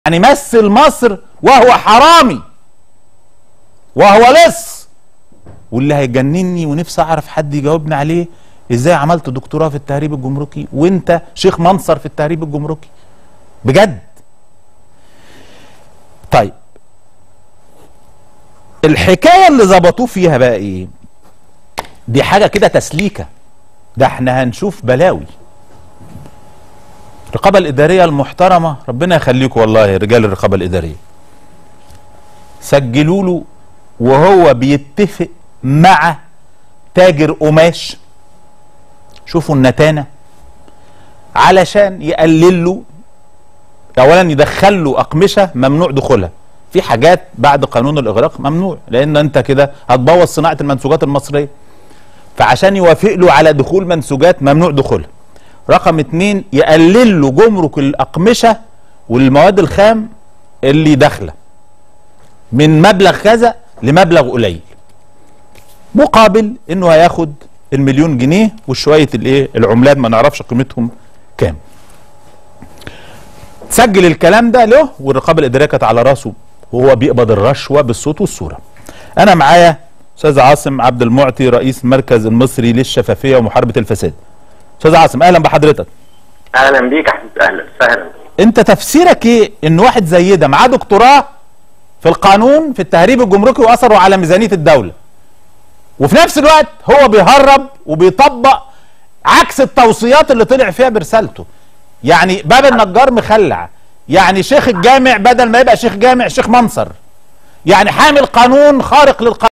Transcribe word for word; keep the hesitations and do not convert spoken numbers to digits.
يعني مثل مصر وهو حرامي وهو لص. واللي هيجنني ونفسي اعرف حد يجاوبني عليه، ازاي عملت دكتوراه في التهريب الجمركي وانت شيخ منصر في التهريب الجمركي بجد؟ طيب الحكايه اللي ظبطوه فيها بقى ايه؟ دي حاجه كده تسليكه، ده احنا هنشوف بلاوي. الرقابه الاداريه المحترمه، ربنا يخليكم والله رجال الرقابه الاداريه، سجلوا له وهو بيتفق مع تاجر قماش، شوفوا النتانه، علشان يقلل له، اولا يدخل له اقمشه ممنوع دخولها. في حاجات بعد قانون الاغراق ممنوع، لان انت كده هتبوظ صناعه المنسوجات المصريه، فعشان يوافق له على دخول منسوجات ممنوع دخولها. رقم اتنين، يقلل له جمرك الاقمشه والمواد الخام اللي داخله من مبلغ كذا لمبلغ قليل، مقابل انه هياخد المليون جنيه وشويه الايه العملات ما نعرفش قيمتهم كام. سجل الكلام ده له، والرقابه الاداريه كانت على راسه وهو بيقبض الرشوه بالصوت والصوره. انا معايا استاذ عاصم عبد المعطي، رئيس المركز المصري للشفافيه ومحاربه الفساد. استاذ عاصم اهلا بحضرتك. اهلا بيك يا حبيبي، اهلا وسهلا. انت تفسيرك ايه ان واحد زي ده معاه دكتوراه في القانون في التهريب الجمركي واثره على ميزانيه الدوله، وفي نفس الوقت هو بيهرب وبيطبق عكس التوصيات اللي طلع فيها برسالته؟ يعني باب النجار مخلع، يعني شيخ الجامع بدل ما يبقى شيخ جامع شيخ منصر، يعني حامل قانون خارق للقانون.